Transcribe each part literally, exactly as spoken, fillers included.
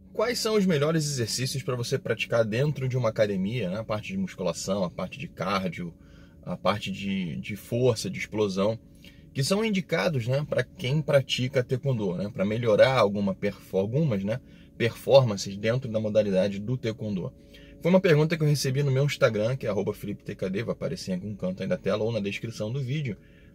quais são os melhores exercícios para você praticar dentro de uma academia, né? A parte de musculação, a parte de cardio, a parte de, de força, de explosão, que são indicados, né, para quem pratica taekwondo, né, para melhorar alguma perfor algumas, né, performances dentro da modalidade do taekwondo. Foi uma pergunta que eu recebi no meu Instagram, que é arroba felipe t k d, vai aparecer em algum canto aí da tela ou na descrição do vídeo.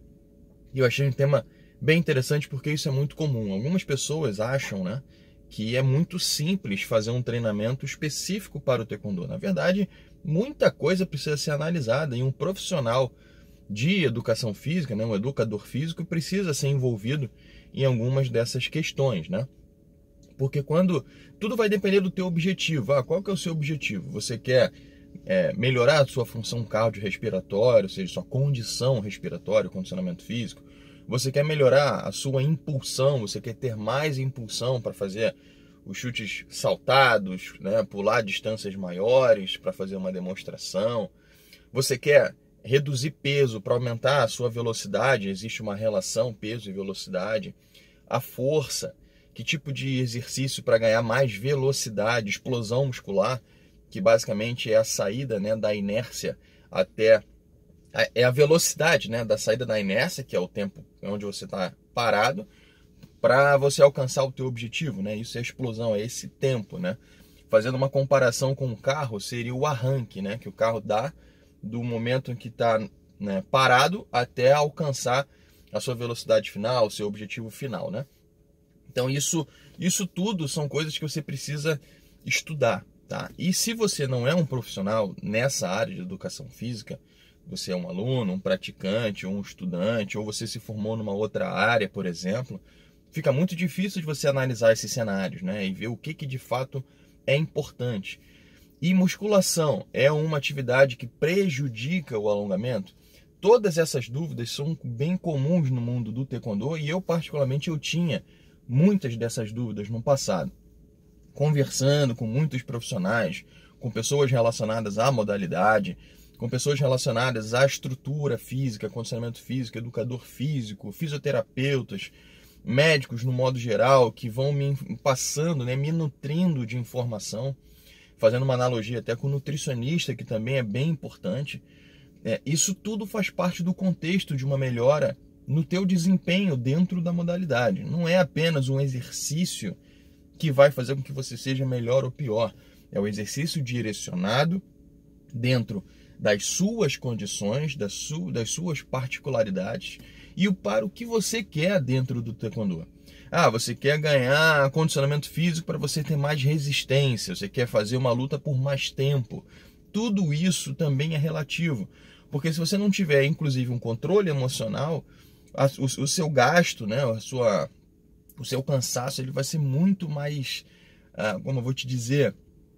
E eu achei um tema bem interessante porque isso é muito comum. Algumas pessoas acham, né, que é muito simples fazer um treinamento específico para o taekwondo. Na verdade, muita coisa precisa ser analisada e um profissional de educação física, né, um educador físico, precisa ser envolvido em algumas dessas questões, né? Porque quando tudo vai depender do teu objetivo. Ah, qual que é o seu objetivo? Você quer é, melhorar a sua função cardiorrespiratória, ou seja, sua condição respiratória, condicionamento físico? Você quer melhorar a sua impulsão? Você quer ter mais impulsão para fazer os chutes saltados, né, pular distâncias maiores para fazer uma demonstração? Você quer reduzir peso para aumentar a sua velocidade? Existe uma relação peso e velocidade. A força, que tipo de exercício para ganhar mais velocidade, explosão muscular, que basicamente é a saída, né, da inércia até a, é a velocidade, né, da saída da inércia, que é o tempo onde você está parado, para você alcançar o teu objetivo, né? Isso é explosão, é esse tempo, né? Fazendo uma comparação com o carro, seria o arranque, né, que o carro dá do momento em que está, né, parado até alcançar a sua velocidade final, o seu objetivo final, né? Então isso, isso tudo são coisas que você precisa estudar, tá? E se você não é um profissional nessa área de educação física, você é um aluno, um praticante, ou um estudante, ou você se formou numa outra área, por exemplo, fica muito difícil de você analisar esses cenários, né, e ver o que, que de fato é importante. E musculação é uma atividade que prejudica o alongamento? Todas essas dúvidas são bem comuns no mundo do taekwondo e eu particularmente eu tinha muitas dessas dúvidas no passado. Conversando com muitos profissionais, com pessoas relacionadas à modalidade, com pessoas relacionadas à estrutura física, condicionamento físico, educador físico, fisioterapeutas, médicos no modo geral, que vão me passando, né, me nutrindo de informação, fazendo uma analogia até com o nutricionista, que também é bem importante. É, isso tudo faz parte do contexto de uma melhora no teu desempenho dentro da modalidade. Não é apenas um exercício que vai fazer com que você seja melhor ou pior. É o exercício direcionado dentro das suas condições, das, su das suas particularidades e o para o que você quer dentro do taekwondo. Ah, você quer ganhar condicionamento físico para você ter mais resistência, você quer fazer uma luta por mais tempo. Tudo isso também é relativo, porque se você não tiver, inclusive, um controle emocional, a, o, o seu gasto, né, a sua, o seu cansaço, ele vai ser muito mais, ah, como eu vou te dizer,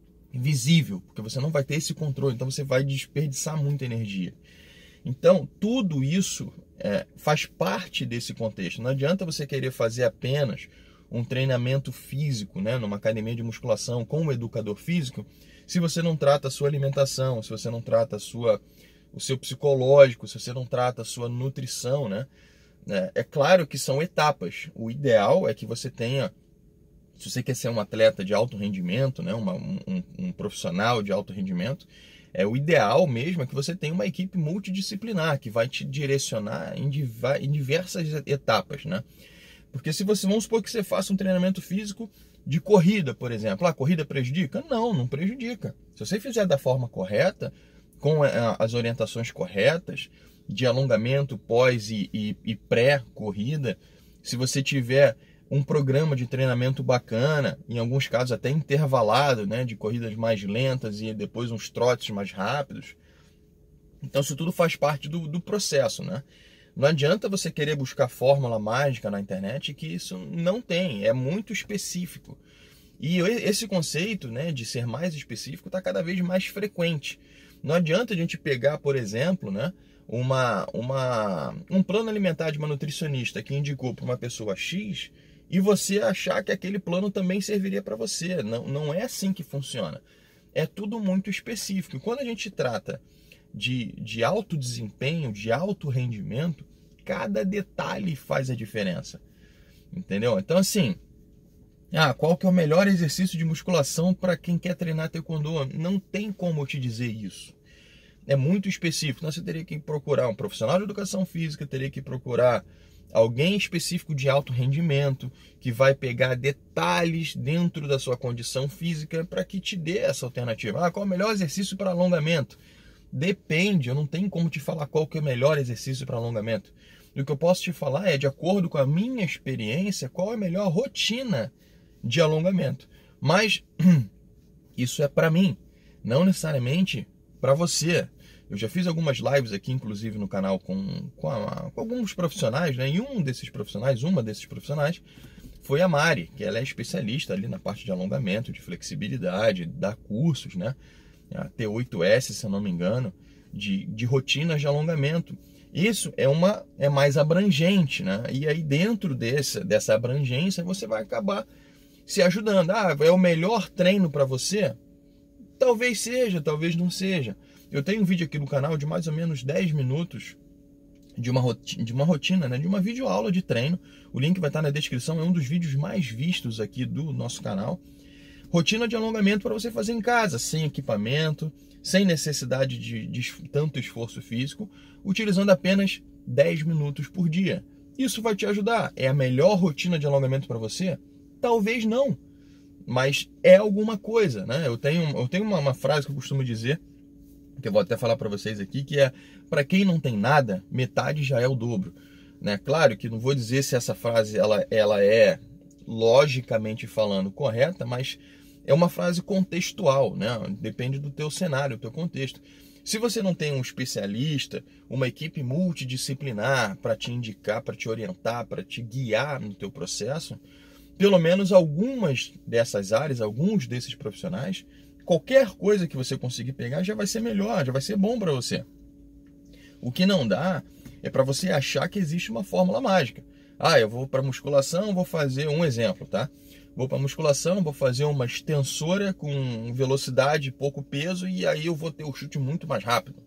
visível, porque você não vai ter esse controle, então você vai desperdiçar muita energia. Então, tudo isso é, faz parte desse contexto. Não adianta você querer fazer apenas um treinamento físico, né, numa academia de musculação com um educador físico, se você não trata a sua alimentação, se você não trata a sua, o seu psicológico, se você não trata a sua nutrição, né? É claro que são etapas. O ideal é que você tenha, se você quer ser um atleta de alto rendimento, né, uma, um, um profissional de alto rendimento, é, o ideal mesmo é que você tenha uma equipe multidisciplinar que vai te direcionar em, div em diversas etapas, né? Porque se você, vamos supor que você faça um treinamento físico de corrida, por exemplo, a corrida prejudica? Não, não prejudica. Se você fizer da forma correta, com as orientações corretas, de alongamento pós e, e, e pré-corrida, se você tiver um programa de treinamento bacana, em alguns casos até intervalado, né, de corridas mais lentas e depois uns trotes mais rápidos. Então isso tudo faz parte do, do processo, né? Não adianta você querer buscar fórmula mágica na internet, que isso não tem, é muito específico. E esse conceito, né, de ser mais específico está cada vez mais frequente. Não adianta a gente pegar, por exemplo, né, uma, uma, um plano alimentar de uma nutricionista que indicou para uma pessoa X e você achar que aquele plano também serviria para você. Não, não é assim que funciona. É tudo muito específico. E quando a gente trata de, de alto desempenho, de alto rendimento, cada detalhe faz a diferença. Entendeu? Então, assim, Ah, qual que é o melhor exercício de musculação para quem quer treinar taekwondo? Não tem como eu te dizer isso. É muito específico. Então, você teria que procurar um profissional de educação física, teria que procurar alguém específico de alto rendimento, que vai pegar detalhes dentro da sua condição física para que te dê essa alternativa. Ah, qual é o melhor exercício para alongamento? Depende, eu não tenho como te falar qual que é o melhor exercício para alongamento. O que eu posso te falar é, de acordo com a minha experiência, qual é a melhor rotina de alongamento. Mas isso é para mim, não necessariamente para você. Eu já fiz algumas lives aqui, inclusive no canal, com, com, a, com alguns profissionais, né? E um desses profissionais, uma desses profissionais, foi a Mari, que ela é especialista ali na parte de alongamento, de flexibilidade, dá cursos, né? A T oito S, se eu não me engano, de, de rotinas de alongamento. Isso é, uma, é mais abrangente, né? E aí dentro desse, dessa abrangência você vai acabar se ajudando. Ah, é o melhor treino para você? Talvez seja, talvez não seja. Eu tenho um vídeo aqui no canal de mais ou menos dez minutos de uma rotina, de uma rotina, né? De uma videoaula de treino. O link vai estar na descrição, é um dos vídeos mais vistos aqui do nosso canal. Rotina de alongamento para você fazer em casa, sem equipamento, sem necessidade de, de tanto esforço físico, utilizando apenas dez minutos por dia. Isso vai te ajudar. É a melhor rotina de alongamento para você? Talvez não, mas é alguma coisa, né? Eu tenho, eu tenho uma, uma frase que eu costumo dizer, que eu vou até falar para vocês aqui, que é: para quem não tem nada, metade já é o dobro, né? Claro que não vou dizer se essa frase ela, ela é logicamente falando correta, mas é uma frase contextual, né? Depende do teu cenário, do teu contexto. Se você não tem um especialista, uma equipe multidisciplinar para te indicar, para te orientar, para te guiar no teu processo, pelo menos algumas dessas áreas, alguns desses profissionais, qualquer coisa que você conseguir pegar já vai ser melhor, já vai ser bom para você. O que não dá é para você achar que existe uma fórmula mágica. Ah, eu vou para musculação, vou fazer um exemplo, tá? Vou para musculação, vou fazer uma extensora com velocidade, pouco peso, e aí eu vou ter o chute muito mais rápido.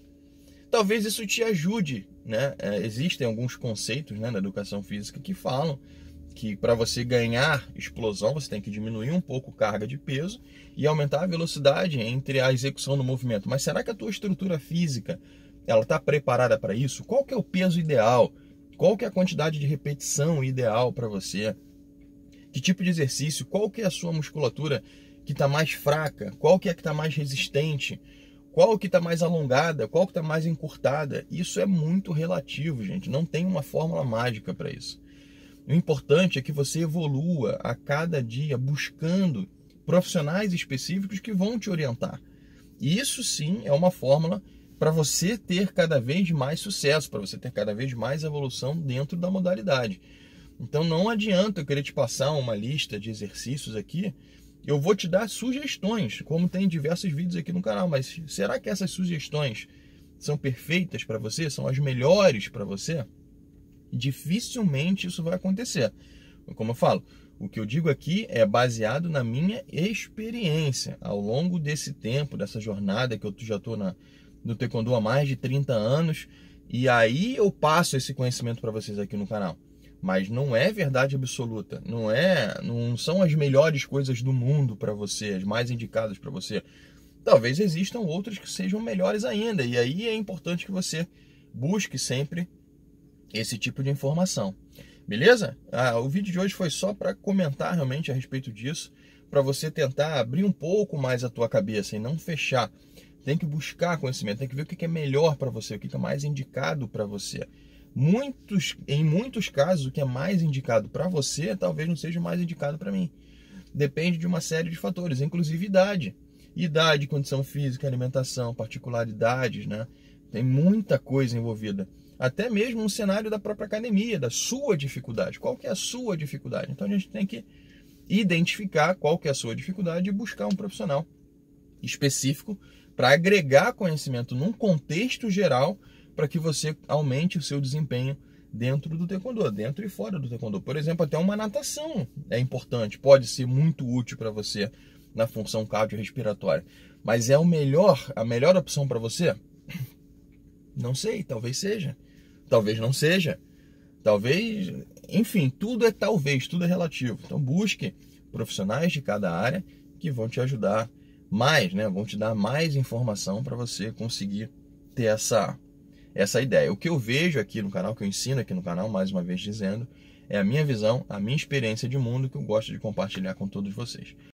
Talvez isso te ajude, né? É, existem alguns conceitos, né, na educação física que falam que para você ganhar explosão, você tem que diminuir um pouco a carga de peso e aumentar a velocidade entre a execução do movimento. Mas será que a tua estrutura física ela está preparada para isso? Qual que é o peso ideal? Qual que é a quantidade de repetição ideal para você? Que tipo de exercício? Qual que é a sua musculatura que está mais fraca? Qual que é que está mais resistente? Qual que está mais alongada? Qual que está mais encurtada? Isso é muito relativo, gente. Não tem uma fórmula mágica para isso. O importante é que você evolua a cada dia buscando profissionais específicos que vão te orientar. E isso sim é uma fórmula para você ter cada vez mais sucesso, para você ter cada vez mais evolução dentro da modalidade. Então não adianta eu querer te passar uma lista de exercícios aqui. Eu vou te dar sugestões, como tem diversos vídeos aqui no canal, mas será que essas sugestões são perfeitas para você? São as melhores para você? Dificilmente isso vai acontecer. Como eu falo, o que eu digo aqui é baseado na minha experiência ao longo desse tempo, dessa jornada que eu já estou no taekwondo há mais de trinta anos, e aí eu passo esse conhecimento para vocês aqui no canal. Mas não é verdade absoluta, não é, não são as melhores coisas do mundo para você, as mais indicadas para você. Talvez existam outras que sejam melhores ainda, e aí é importante que você busque sempre esse tipo de informação. Beleza? Ah, o vídeo de hoje foi só para comentar realmente a respeito disso, para você tentar abrir um pouco mais a tua cabeça e não fechar. Tem que buscar conhecimento, tem que ver o que é melhor para você, o que é mais indicado para você. Muitos, em muitos casos, o que é mais indicado para você, talvez não seja mais indicado para mim. Depende de uma série de fatores, inclusive idade. Idade, condição física, alimentação, particularidades, né? Tem muita coisa envolvida. Até mesmo um cenário da própria academia, da sua dificuldade. Qual que é a sua dificuldade? Então a gente tem que identificar qual que é a sua dificuldade e buscar um profissional específico para agregar conhecimento num contexto geral, para que você aumente o seu desempenho dentro do taekwondo, dentro e fora do taekwondo. Por exemplo, até uma natação é importante, pode ser muito útil para você na função cardiorrespiratória. Mas é o melhor, a melhor opção para você? Não sei, talvez seja. Talvez não seja. Talvez enfim, tudo é talvez, tudo é relativo. Então busque profissionais de cada área que vão te ajudar mais, né? Vão te dar mais informação para você conseguir ter essa, essa ideia. O que eu vejo aqui no canal, que eu ensino aqui no canal, mais uma vez dizendo, é a minha visão, a minha experiência de mundo que eu gosto de compartilhar com todos vocês.